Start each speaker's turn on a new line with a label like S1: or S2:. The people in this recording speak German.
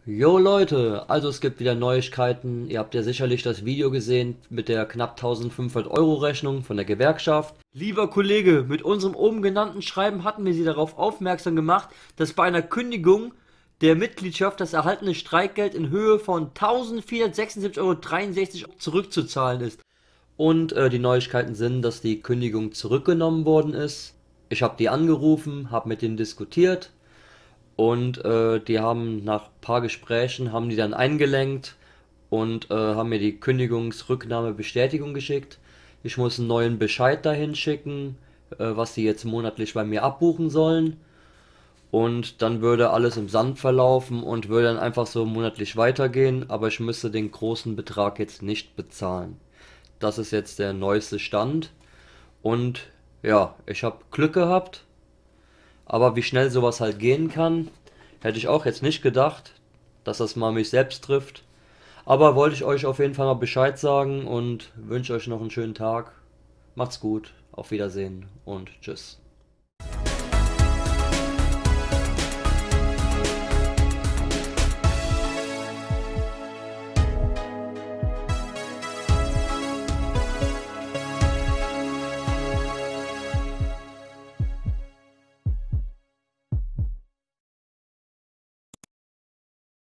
S1: Jo Leute, also es gibt wieder Neuigkeiten. Ihr habt ja sicherlich das Video gesehen mit der knapp 1500 € Rechnung von der Gewerkschaft. Lieber Kollege, mit unserem oben genannten Schreiben hatten wir Sie darauf aufmerksam gemacht, dass bei einer Kündigung der Mitgliedschaft das erhaltene Streikgeld in Höhe von 1476,63 € zurückzuzahlen ist. Und die Neuigkeiten sind, dass die Kündigung zurückgenommen worden ist. Ich habe die angerufen, habe mit denen diskutiert. Und die haben nach ein paar Gesprächen, haben die dann eingelenkt und haben mir die Kündigungsrücknahmebestätigung geschickt. Ich muss einen neuen Bescheid dahin schicken, was die jetzt monatlich bei mir abbuchen sollen. Und dann würde alles im Sand verlaufen und würde dann einfach so monatlich weitergehen, aber ich müsste den großen Betrag jetzt nicht bezahlen. Das ist jetzt der neueste Stand. Und ja, ich habe Glück gehabt. Aber wie schnell sowas halt gehen kann, hätte ich auch jetzt nicht gedacht, dass das mal mich selbst trifft. Aber wollte ich euch auf jeden Fall mal Bescheid sagen und wünsche euch noch einen schönen Tag. Macht's gut, auf Wiedersehen und tschüss.